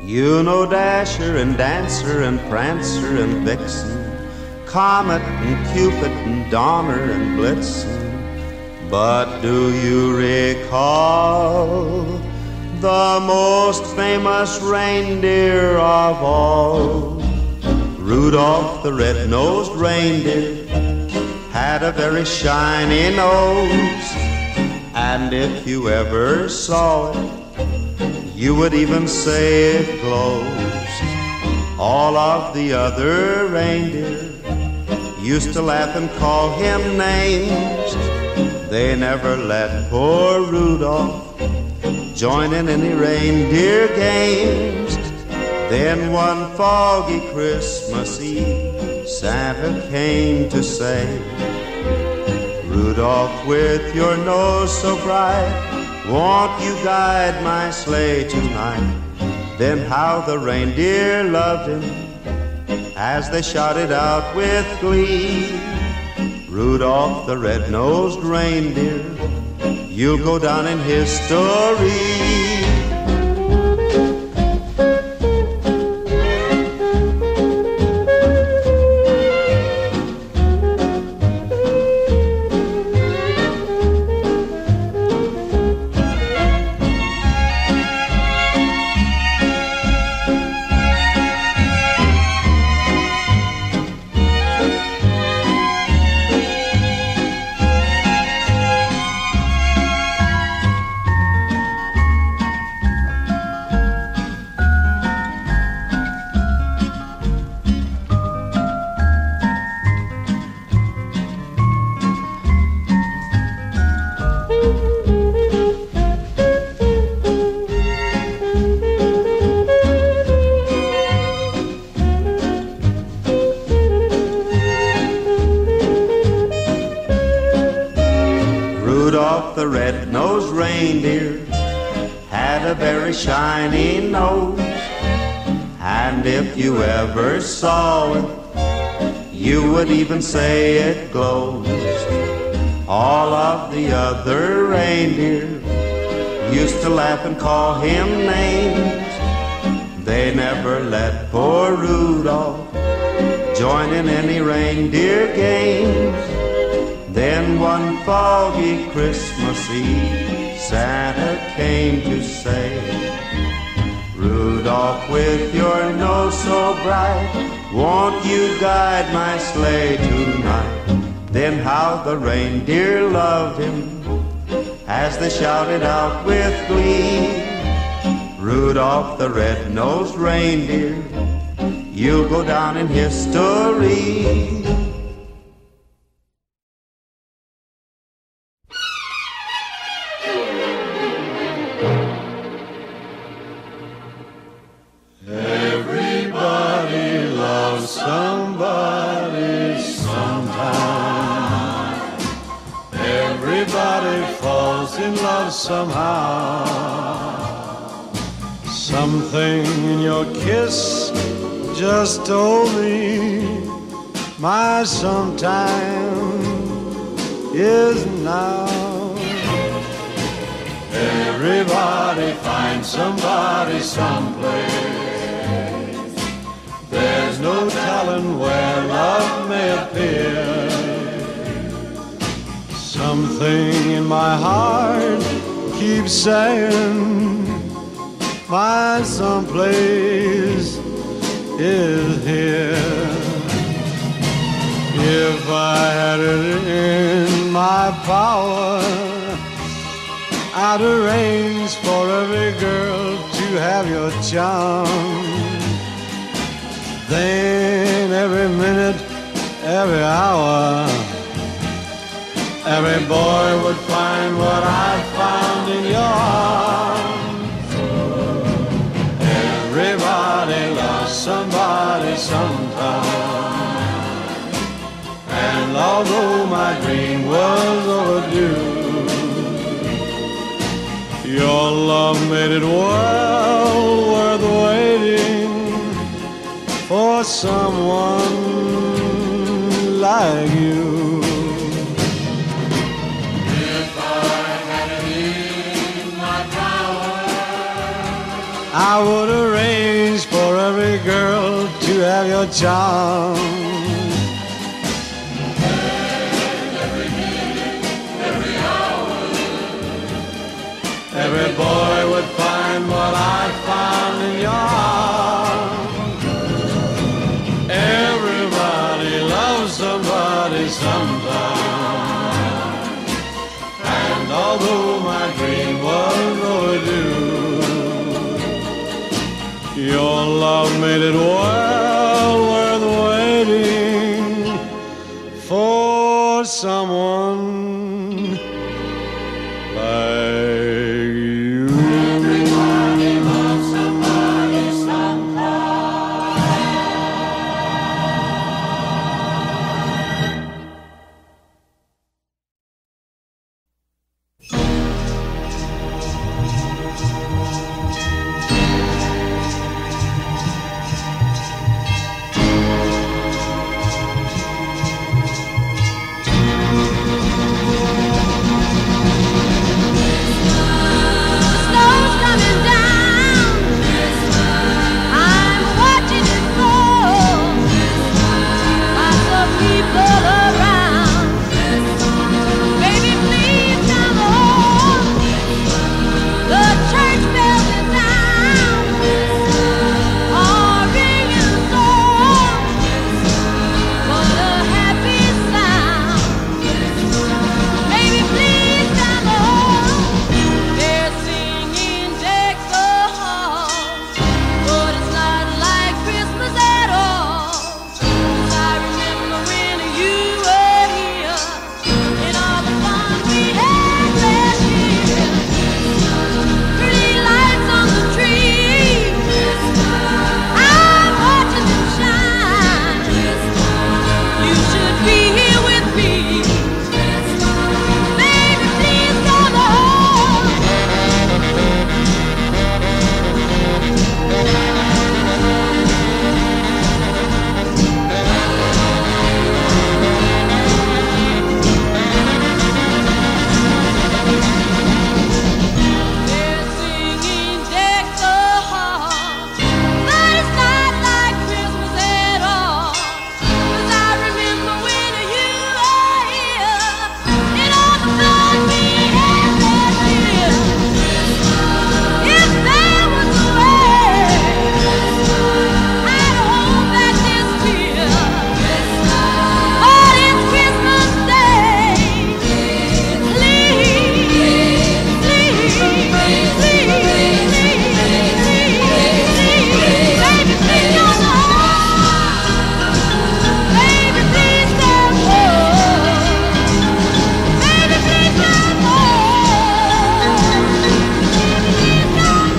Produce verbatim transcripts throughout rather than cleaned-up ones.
You know Dasher and Dancer and Prancer and Vixen, Comet and Cupid and Donner and Blitzen. But do you recall the most famous reindeer of all? Rudolph the red-nosed reindeer had a very shiny nose, and if you ever saw it, you would even say it glows. All of the other reindeer used to laugh and call him names. They never let poor Rudolph join in any reindeer games. Then one foggy Christmas Eve, Santa came to say, Rudolph, with your nose so bright, won't you guide my sleigh tonight? Then how the reindeer loved him as they shouted out with glee, Rudolph the red-nosed reindeer, you'll go down in history. Rudolph the red-nosed reindeer had a very shiny nose, and if you ever saw it, you would even say it glows. All of the other reindeer used to laugh and call him names. They never let poor Rudolph join in any reindeer games. Then one foggy Christmas Eve, Santa came to say, Rudolph, with your nose so bright, won't you guide my sleigh tonight? Then how the reindeer loved him as they shouted out with glee, Rudolph the red-nosed reindeer, you'll go down in history. Everybody loves somebody sometime. Everybody falls in love somehow. Something in your kiss just told me my sometime is now. Everybody finds somebody someplace. There's no telling where love may appear. Something in my heart keeps saying my someplace is here. If I had it in my power, I'd arrange for every girl to have your charm. Then every minute, every hour, every boy would find what I found in your arms. Everybody loves somebody sometime. And although my dream was overdue, your love made it well worth waiting for someone like you. If I had it in my power, I would arrange have your charm. Every minute, every hour, every boy would find what I found in your arms. Everybody loves somebody sometime, and although my dream was overdue, your love made it well worth waiting for someone like you. everybody loves somebody sometime. Snow's coming down. I'm watching it fall. Lots of people around. Baby, please come home. The church bells are down, are ringing a song. What a happy sound. Baby, please come home. They're singing deck the halls, but it's not like Christmas at all. 'Cause I remember when you were here, and all the fun we had last year. Pretty lights on the tree, I'm watching them shine. You should be here with me. Baby, please come home. They're singing deck the halls, but it's not like Christmas at all. 'Cause I remember when you were here, and all the fun we had last year. If there was a way, I'd hope that this year, oh, it's Christmas Day. Please, please, please, please, baby, please come home. Baby, please come home. Baby, please come home. Please come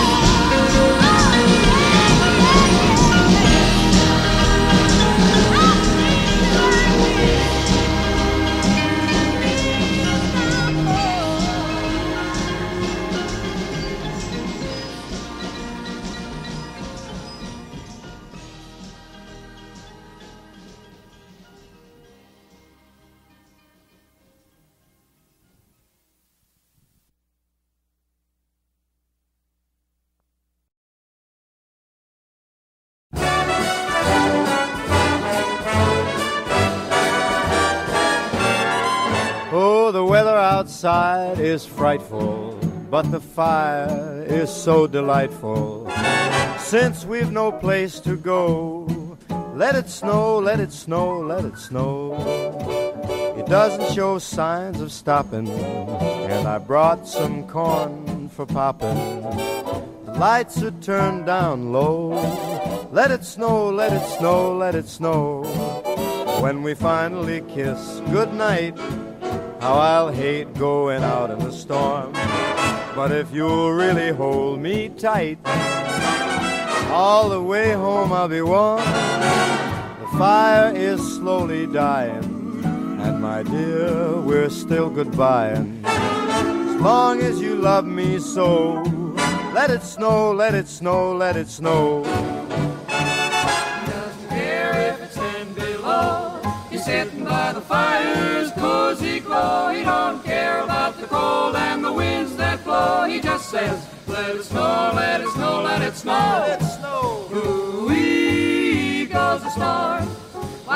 Oh, the weather outside is frightful, but the fire is so delightful. Since we've no place to go, let it snow, let it snow, let it snow. It doesn't show signs of stopping, and I brought some corn for popping. The lights are turned down low. Let it snow, let it snow, let it snow. When we finally kiss goodnight, how I'll hate going out in the storm. But if you'll really hold me tight, all the way home I'll be warm. The fire is slowly dying, and my dear, we're still goodbying. As long as you love me so, let it snow, let it snow, let it snow. Doesn't care if it's ten below. He's sitting by the fire's cozy glow. He don't care about the cold and the winds that blow. He just says, let it snow, let it snow, let it snow. Let it snow. Ooh-wee,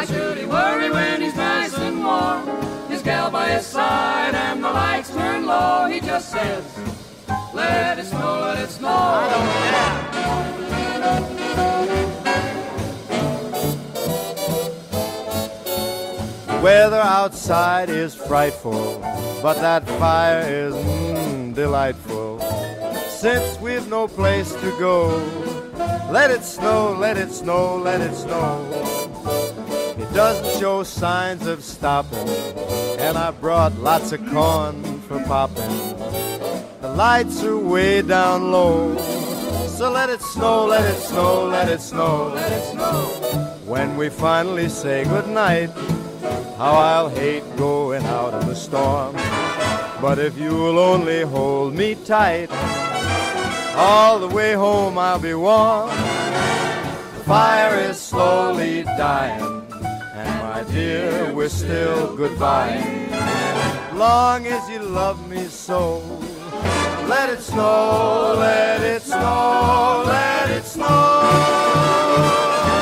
should he worry when he's nice and warm? His gal by his side and the lights turn low. He just says, let it snow, let it snow. I don't care. Weather outside is frightful, but that fire is mm, delightful. Since we've no place to go, let it snow, let it snow, let it snow. It doesn't show signs of stopping, and I brought lots of corn for popping. The lights are way down low, so let it snow, let it snow, let it snow, let it snow. When we finally say goodnight, how I'll hate going out in the storm. But if you'll only hold me tight, all the way home I'll be warm. The fire is slowly dying, and my dear, we're still goodbye. Long as you love me so, let it snow, let it snow, let it snow.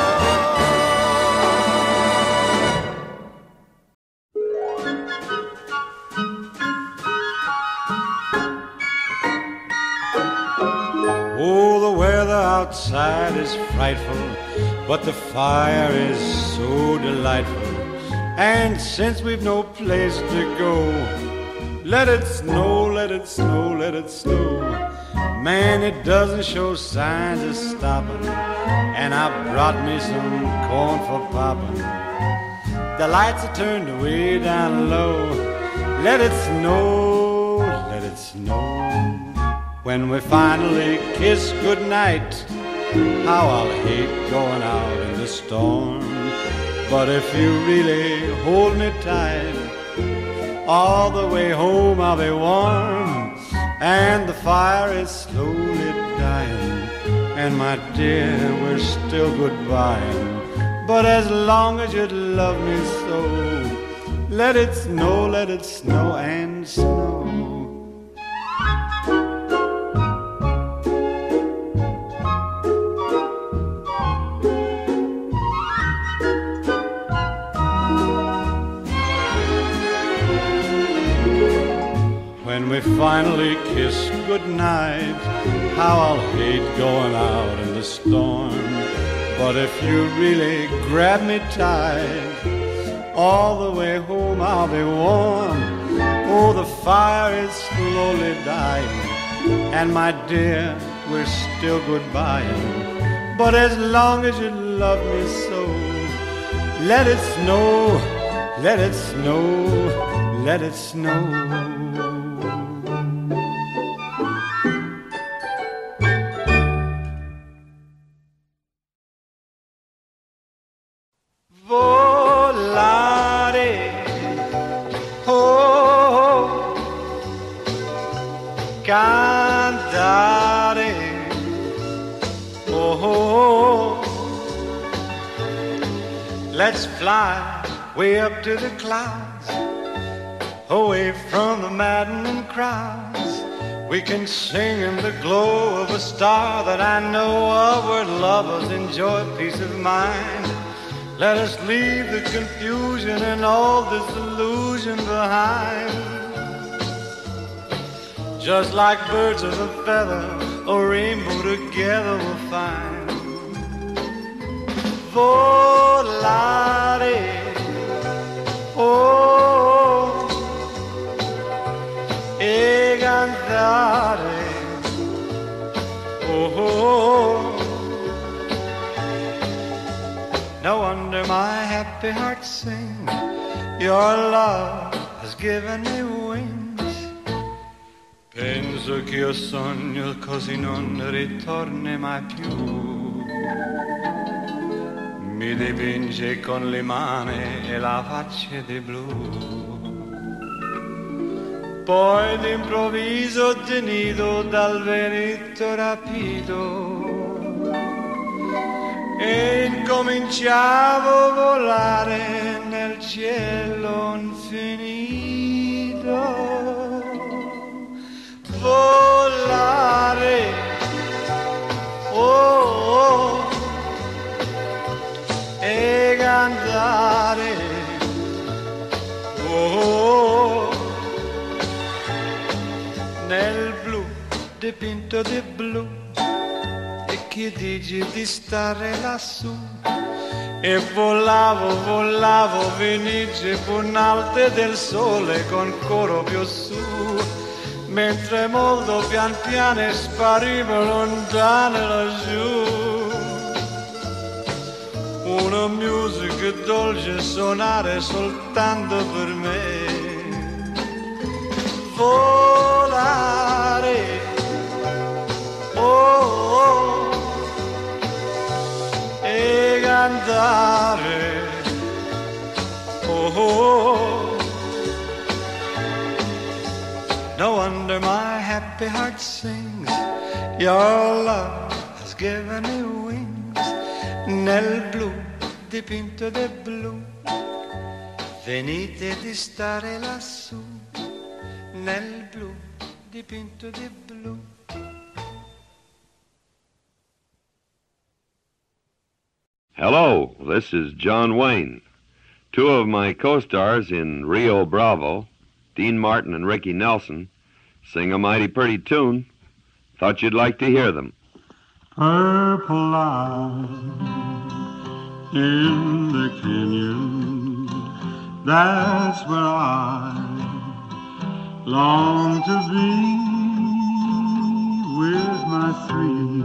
Oh, the weather outside is frightful, but the fire is so delightful. And since we've no place to go, let it snow, let it snow, let it snow. Man, it doesn't show signs of stopping, and I brought me some corn for popping. The lights are turned way down low. Let it snow, let it snow. When we finally kiss goodnight, how I'll hate going out in the storm. But if you really hold me tight, all the way home I'll be warm. And the fire is slowly dying, and my dear, we're still goodbying. But as long as you love me so, let it snow, let it snow and snow. When we finally kiss goodnight, how I'll hate going out in the storm. But if you really grab me tight, all the way home I'll be warm. Oh, the fire is slowly dying, and my dear, we're still goodbying. But as long as you love me so, let it snow, let it snow, let it snow. Cantare, oh, oh, let's fly way up to the clouds, away from the maddening crowds. We can sing in the glow of a star that I know of, where lovers enjoy peace of mind. Let us leave the confusion and all disillusion behind. Just like birds of a feather, a rainbow together we'll find. Volare, oh, e cantare, oh. No wonder my happy heart sings. Your love has given me wings. Penso che io sogno così non ritorni mai più. Mi dipinge con le mani e la faccia di blu. Poi d'improvviso tenido dal vento rapido e incominciavo a volare nel cielo infinito. Volare, oh, oh, e cantare. nel blu dipinto di blu, e che dici di stare lassù? E volavo, volavo, venice punalte del sole con coro più su, mentre molto pian piano spariva lontano laggiù. Una musica dolce suonare soltanto per me. Volare, oh, oh, e cantare, oh, oh. No wonder my happy heart sings, your love has given me wings. Nel blu dipinto di blu, venite di stare lassù. Nel blu dipinto di blu. Hello, this is John Wayne. Two of my co-stars in Rio Bravo, Dean Martin and Ricky Nelson, sing a mighty pretty tune. Thought you'd like to hear them. Purple light in the canyon, that's where I long to be, with my three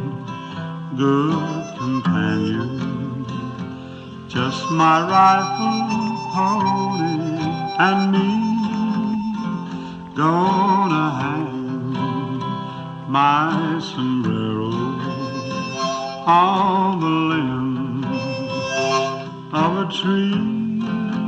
good companions, just my rifle, pony, and me. Gonna hang my sombrero on the limb of a tree,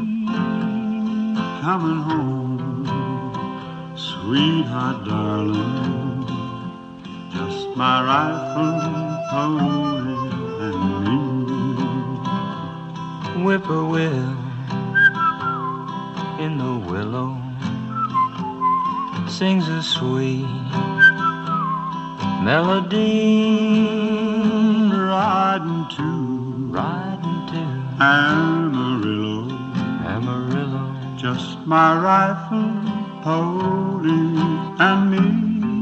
coming home, sweetheart darling, just my rifle, pony, and me. Whippoorwill in the willow sings a sweet melody, riding to, riding to Amarillo, Amarillo, just my rifle, pony, and me.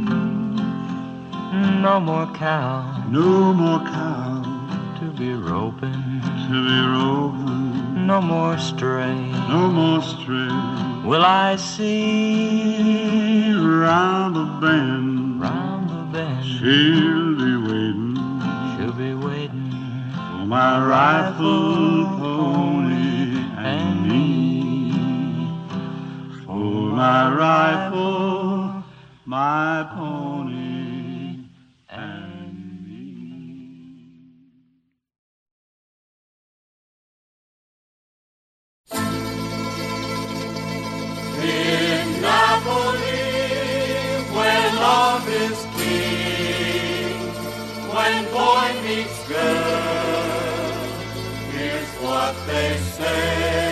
No more cow, no more cow to be roping, to be roping, no more stray, no more stray will I see round the bend, round the bend. She'll be waiting, she'll be waiting for my rifle, pony, and me. For my rifle, my pony, and me. In Napoli, where love is king, when boy meets girl, here's what they say.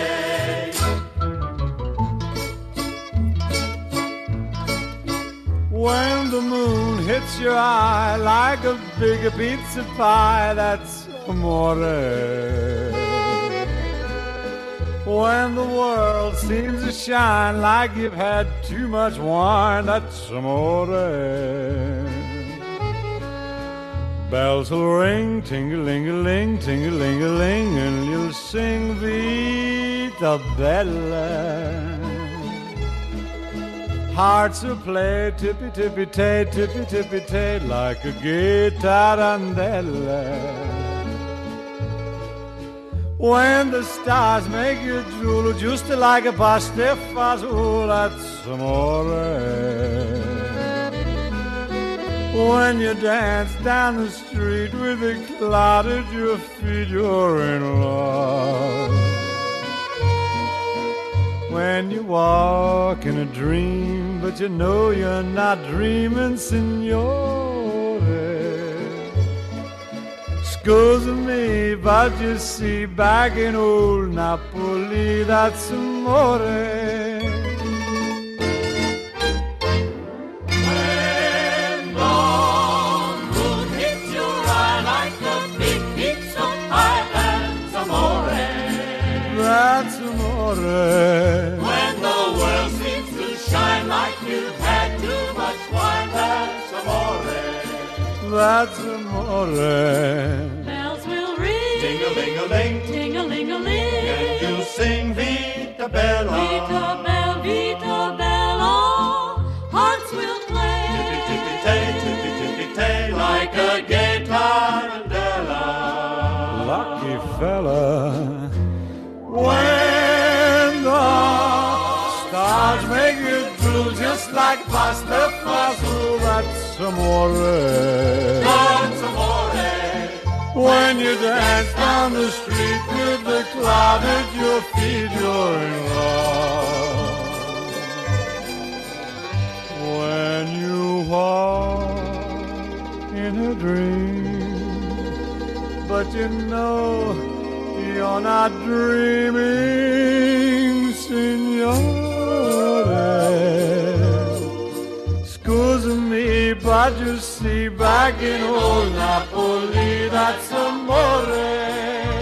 When the moon hits your eye like a big pizza pie, that's amore. When the world seems to shine like you've had too much wine, that's amore. Bells will ring, ting-a-ling-a-ling, ting-a-ling-a-ling, and you'll sing Vita Bella. Hearts will play tippy-tippy-tay, tippy-tippy-tay, like a gay tarantella. When the stars make you drool, just like a pasta fazool, that's amore. When you dance down the street with a cloud at your feet, you're in love. When you walk in a dream, but you know you're not dreaming, signore. Excuse me, but you see, back in old Napoli, that's amore. When the moon hits your eye like a big pizza pie, that's amore. That's amore. When the world seems to shine like you've had too much that's amore. Bells will ring, Ding-a-ling-a-ling, ting-a-ling-a-ling, and you'll sing Vita Bella. Vita Bella, Vita Bella, hearts will play, Tippy-tippy-tay, tippy-tippy-tay, like a gay tarantella. Lucky fella, when the stars make you drool just like pasta fasul, that's amore. That's amore. When you dance down the street with the cloud at your feet, you're in love. When you walk in a dream, but you know you're not dreaming, signore. Scusa me, but you see, back in old Napoli, that's amore.